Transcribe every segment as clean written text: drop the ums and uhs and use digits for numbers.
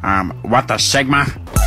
What the Sigma?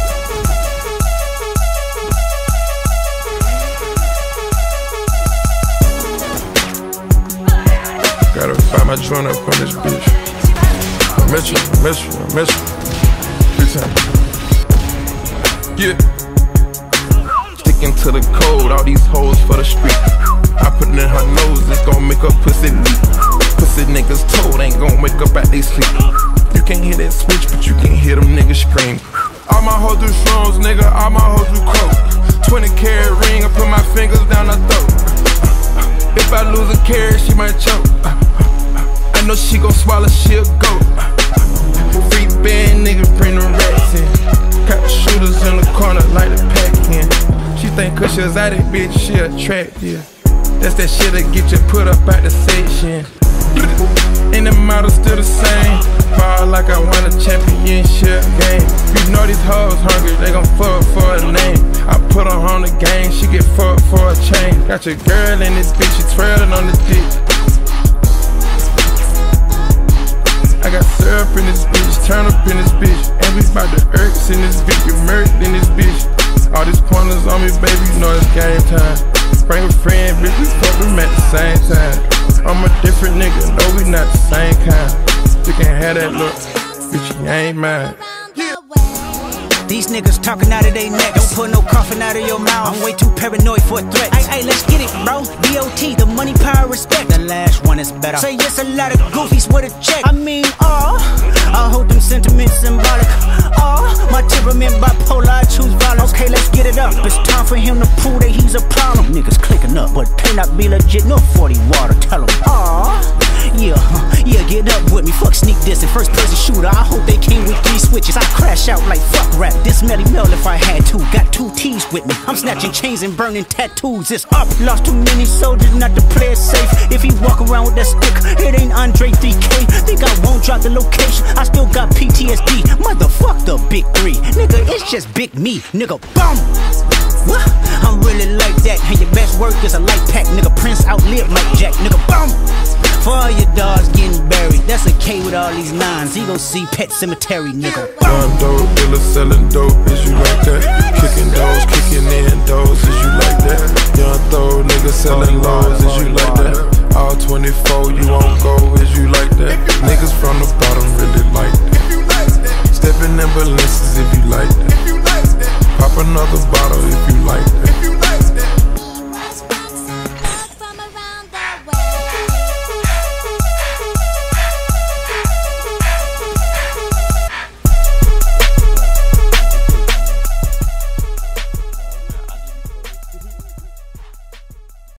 Gotta find my joint up on this bitch. I miss you. Good time. Yeah. Sticking to the code, all these hoes for the street. I put it in her nose, it's gon' make her pussy leak. Pussy niggas told ain't gon' wake up at they sleep. You can't hear that switch, but you can hear them niggas scream. All my hoes do shrooms, nigga, all my hoes do coke. 20-carat ring, I put my fingers down her throat. If I lose a carat, she might choke. I know she gon' swallow, she'll go. Free band, nigga, bring the rats in. Got the shooters in the corner like the Pac-Man. She think cause she was out that bitch, she attractive. That's that shit that get you put up out the section. And the model still the same. Ball like I won a championship game. You know these hoes hungry, they gon' fuck for a name. I put her on the game, she get fucked for a chain. Got your girl in this bitch, she twirling on the dick. I got syrup in this bitch, turn up in this bitch. And we bout the irks in this bitch, get murked in this bitch. All these pointers on me, baby, you know it's game time. Bring a friend, bitch, we fuck them at the same time. I'm a different nigga, no, we not the same kind. You can have that look, bitch, you ain't mine. These niggas talking out of their neck. Don't put no coughing out of your mouth. I'm way too paranoid for a threat. Ay, let's get it, bro. DOT, the money, power, respect. The last one is better. Say yes, a lot of goofies with a check. I mean, I hold them sentiments symbolic. My temperament bipolar, I choose violence. Okay, let's get it up. It's time for him to prove that he's a problem. Niggas clicking up, but pay not be legit. No 40 water, tell him. Yeah, get up with me. Fuck sneak this and first person shooter. I hope they came with 3 switches. I crash out like fuck rap. This Melly Mel if I had to. Got 2 T's with me. I'm snatching chains and burning tattoos. It's up. Lost too many soldiers not to play it safe. If he walk around with that stick, it ain't Andre 3K. Think I won't drop the location. I still got PTSD. Motherfuck the big 3. Nigga, it's just big me. Nigga, boom. What? I'm really like that. And your best work is a light pack. Nigga, Prince outlived Mike Jack. Nigga, boom. For all your dogs getting buried, that's a K with all these 9s. He gon' see Pet Cemetery, nigga. One dope dealer selling dope, is you like that? Kicking doors, kicking in doors, is you like that? Young throw nigga selling lows, is you like that? All 24, you won't go, is you like that? Niggas from the bottom really like that. Stepping in balances if you like that. Pop another bottle if you like that.